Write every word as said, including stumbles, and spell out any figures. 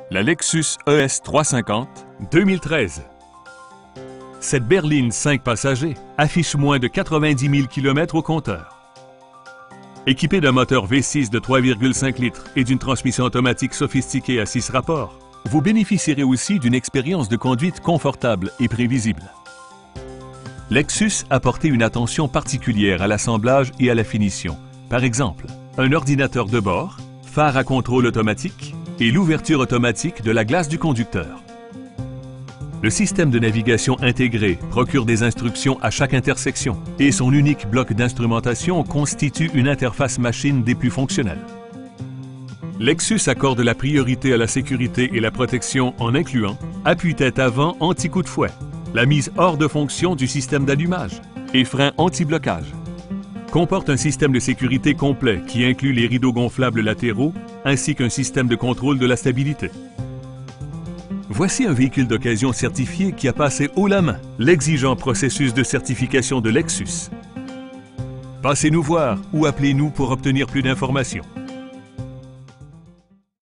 La Lexus E S trois cent cinquante deux mille treize. Cette berline cinq passagers affiche moins de quatre-vingt-dix mille kilomètres au compteur. Équipée d'un moteur V six de trois virgule cinq litres et d'une transmission automatique sophistiquée à six rapports, vous bénéficierez aussi d'une expérience de conduite confortable et prévisible. Lexus a porté une attention particulière à l'assemblage et à la finition. Par exemple, un ordinateur de bord, phare à contrôle automatique et l'ouverture automatique de la glace du conducteur. Le système de navigation intégré procure des instructions à chaque intersection et son unique bloc d'instrumentation constitue une interface machine des plus fonctionnelles. Lexus accorde la priorité à la sécurité et la protection en incluant appuie-tête avant anti-coup de fouet, la mise hors de fonction du système d'allumage et frein anti-blocage. Comporte un système de sécurité complet qui inclut les rideaux gonflables latéraux ainsi qu'un système de contrôle de la stabilité. Voici un véhicule d'occasion certifié qui a passé haut la main l'exigeant processus de certification de Lexus. Passez nous voir ou appelez-nous pour obtenir plus d'informations.